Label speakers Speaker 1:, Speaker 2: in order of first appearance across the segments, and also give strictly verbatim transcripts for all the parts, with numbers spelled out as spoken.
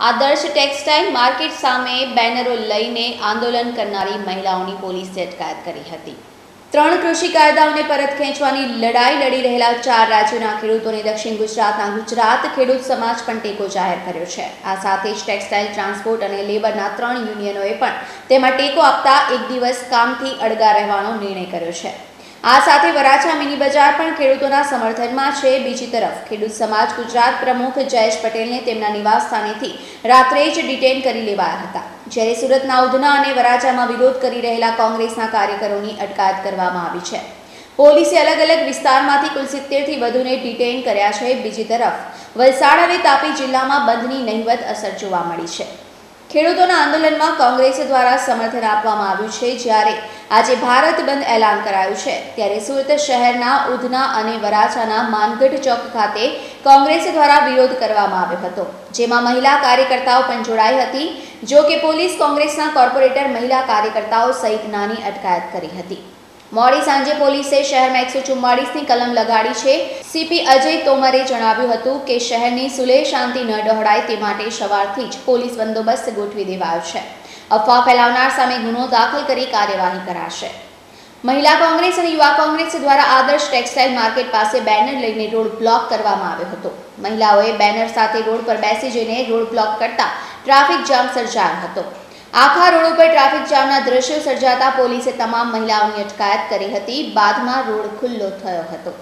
Speaker 1: आदर्श textile market सामे बेनरो लईने आंदोलन करनारी महिलाओनी पोलीसे अटकायत करी हती। त्रण कृषि कायदाओने परत खेंचवानी लड़ाई लड़ी रहेला चार राज्योना खेडूतोने दक्षिण गुजरातना गुजरात खेडूत समाज पण टेको जाहेर कर्यो छे। आ साथे ज टेक्सटाइल ट्रांसपोर्ट अने लेबरना त्रण युनियनोए पण तेमां टेको आपता एक दिवस कामथी अडगा रहेવાનો निर्णय कर्यो छे। आ साथे वराछा मिनी बजार पण खेडूतोना समर्थनमा छे। बीजी तरफ खेडूत समाज गुजरात प्रमुख जयेश पटेलने तेमना निवास स्थानेथी रात्रे ज डिटेन करी लेवाया हता। ज्यारे सूरतना उधना अने वराछामां विरोध करी रहेला कोंग्रेसना कार्यकरोनी अटकायत करवामां आवी छे। पोलीसे अलग अलग विस्तारमांथी कुल सित्तेर थी वधुने डिटेन कर्या छे। बीजी तरफ वलसाड अने तापी जिल्लामां बंधनी नहीवत असर जोवा मळी छे। खेडूतोना आंदोलनमां कोंग्रेस द्वारा समर्थन आपवामां आव्युं छे। ज्यारे આજે ભારત બંધ એલાન કરાયું છે ત્યારે સુરત શહેરના ઉધના અને વરાછાના માનગઢ ચોક ખાતે કોંગ્રેસ દ્વારા વિરોધ કરવામાં આવ્યો હતો, જેમાં મહિલા કાર્યકર્તાઓ પણ જોડાઈ હતી। જો કે પોલીસ કોંગ્રેસના કોર્પોરેટર મહિલા કાર્યકર્તાઓ સહિત નાની અટકાયત કરી હતી। મોડી સાંજે પોલીસે શહેરમાં એકસો ચુમ્માળીસ ની કલમ લગાડી છે। સીપી અજય તોમરે જણાવ્યું હતું કે શહેરની સુલેહ શાંતિ ન ડહોળાય તે માટે સવારથી જ પોલીસ બંદોબસ્ત ગોઠવી દેવાયો છે। अफवा फैलावनार सामे गुनो दाखल करी कार्यवाही कराशे। महिला कांग्रेस और युवा कांग्रेस द्वारा आदर्श टेक्सटाइल मार्केट पासे बेनर लईने रोड ब्लॉक करवामां आव्यो हतो। महिलाओए बेनर साथे रोड पर बेसी जईने रोड ब्लॉक करता ट्राफिक जाम सर्जायो हतो। आखा रोड पर ट्राफिक जामना दृश्यो सर्जाता पोलीसे तमाम महिलाओनी अटकायत करी हती। बादमां रोड खुल्लो थयो हतो।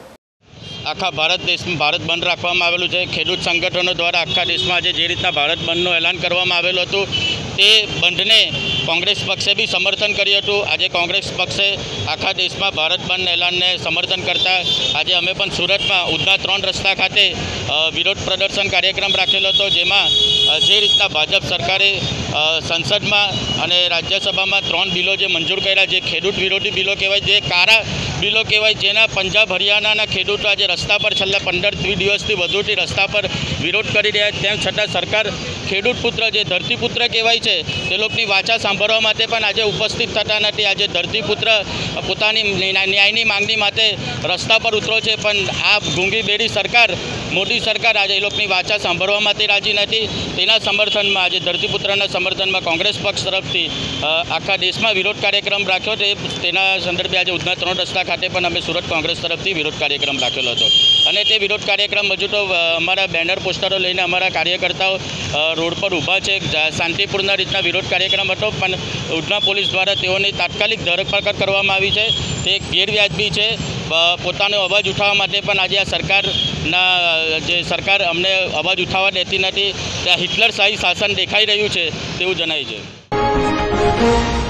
Speaker 2: आखा भारत देश में भारत बंद राखवामां आवेलुं छे। खेडूत संगठनों द्वारा आखा देश में आज जे रीतना भारत बंधनु एलान करवामां आवेलुं हतुं ते बंधने कांग्रेस पक्षे भी समर्थन कर्युं हतुं। आज कांग्रेस पक्षे आखा देश में भारत बंध एलान ने समर्थन करता आज अमे पण सूरत में उधना त्रण रस्ता खाते विरोध प्रदर्शन कार्यक्रम राखेलो हतो, जेमां जे रीतना भाजप सरकारे संसद में अने राज्यसभा में त्रण बिलो जे मंजूर कर्या, जे खेडूत विरोधी बिलो कहेवाय, जे कारा बिलो कहेवाय, जेना पंजाब हरियाणाना खेडूतो आज रस्ता पर छेल्ला पंदर दिवसथी वधुथी रस्ता पर विरोध करी रह्या तेम छतां सरकार खेडूत पुत्र जे धरतीपुत्र कहेवाय छे ते लोकनी वाचा सांभळवा माटे पण आज उपस्थित थता नथी। आज धरतीपुत्र पोतानी न्यायनी मांगणी माटे रस्ता पर उतरो छे, पण आ गूंगी बेड़ी सरकार मोदी सरकार आज ए लोकनी वाचा सांभळवा माटे राजी नथी। तेना समर्थनमा आज धरतीपुत्रना समर्थनमा कांग्रेस पक्ष तरफथी आखा देशमां विरोध कार्यक्रम राख्यो ते तेना संदर्भे आज उधना त्रण रस्ता खाते पण अमे सूरत कांग्रेस तरफथी विरोध कार्यक्रम राखेलो हतो અને તે વિરોધ કાર્યક્રમ હજુ તો અમારા બેનર પોસ્ટરો લઈને અમારા કાર્યકર્તાઓ રોડ પર ઊભા છે। શાંતિપૂર્ણ રીતના વિરોધ કાર્યક્રમ હતો, પણ ઉધના પોલીસ દ્વારા તેઓની તાત્કાલિક ધરપકડ કરવામાં આવી છે। તે ગેરવ્યાજબી છે। પોતાનો અવાજ ઉઠાવવા માટે પણ આજે આ સરકારના જે સરકાર અમને અવાજ ઉઠાવવા દેતી નથી, ત્યાં હિટલર શાહી શાસન દેખાઈ રહ્યું છે તેવું જણાય છે।